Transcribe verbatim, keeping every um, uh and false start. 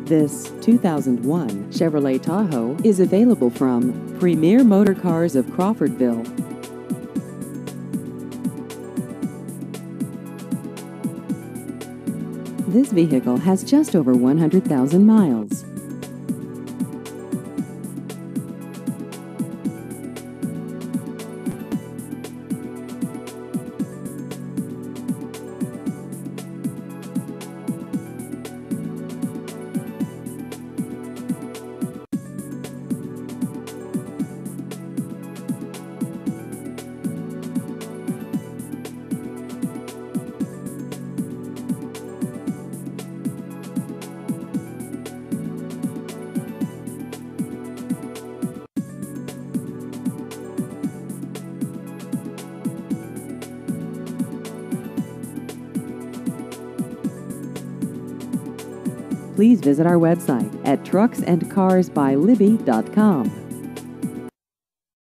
This two thousand one Chevrolet Tahoe is available from Premier Motor Cars of Crawfordville. This vehicle has just over one hundred thousand miles. Please visit our website at trucks and cars by libby dot com.